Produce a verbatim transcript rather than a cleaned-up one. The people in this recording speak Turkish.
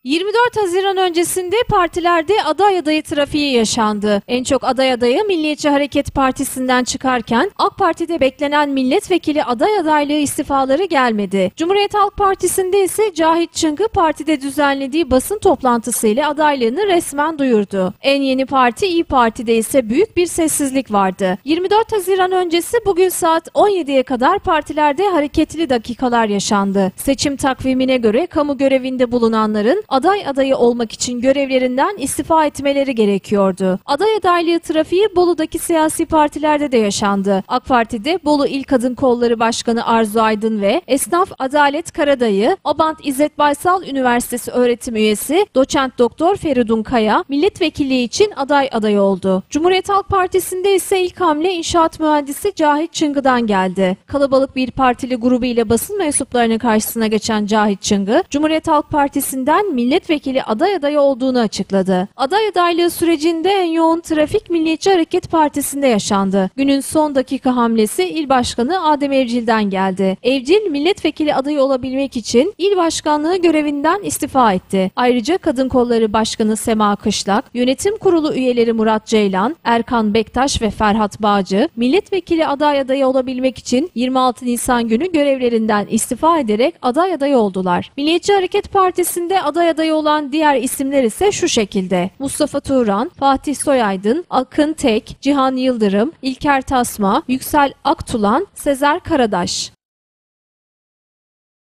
yirmi dört Haziran öncesinde partilerde aday adayı trafiği yaşandı. En çok aday adayı Milliyetçi Hareket Partisi'nden çıkarken AK Parti'de beklenen milletvekili aday adaylığı istifaları gelmedi. Cumhuriyet Halk Partisi'nde ise Cahit Çıngı partide düzenlediği basın toplantısıyla adaylığını resmen duyurdu. En yeni parti İYİ Parti'de ise büyük bir sessizlik vardı. yirmi dört Haziran öncesi bugün saat on yediye kadar partilerde hareketli dakikalar yaşandı. Seçim takvimine göre kamu görevinde bulunanların aday adayı olmak için görevlerinden istifa etmeleri gerekiyordu. Aday adaylığı trafiği Bolu'daki siyasi partilerde de yaşandı. AK Parti'de Bolu İl Kadın Kolları Başkanı Arzu Aydın ve Esnaf Adalet Karadayı, Abant İzzet Baysal Üniversitesi öğretim üyesi Doçent Doktor Feridun Kaya milletvekilliği için aday adayı oldu. Cumhuriyet Halk Partisi'nde ise ilk hamle inşaat mühendisi Cahit Çıngı'dan geldi. Kalabalık bir partili grubu ile basın mensuplarının karşısına geçen Cahit Çıngı, Cumhuriyet Halk Partisi'nden milletvekili aday adayı olduğunu açıkladı. Aday adaylığı sürecinde en yoğun trafik Milliyetçi Hareket Partisi'nde yaşandı. Günün son dakika hamlesi İl Başkanı Adem Evcil'den geldi. Evcil, milletvekili adayı olabilmek için il başkanlığı görevinden istifa etti. Ayrıca Kadın Kolları Başkanı Sema Kışlak, Yönetim Kurulu üyeleri Murat Ceylan, Erkan Bektaş ve Ferhat Bağcı, milletvekili aday adayı olabilmek için yirmi altı Nisan günü görevlerinden istifa ederek aday adayı oldular. Milliyetçi Hareket Partisi'nde aday adayı olan diğer isimler ise şu şekilde: Mustafa Turan, Fatih Soyaydın, Akın Tek, Cihan Yıldırım, İlker Tasma, Yüksel Aktulan, Sezer Karadaş.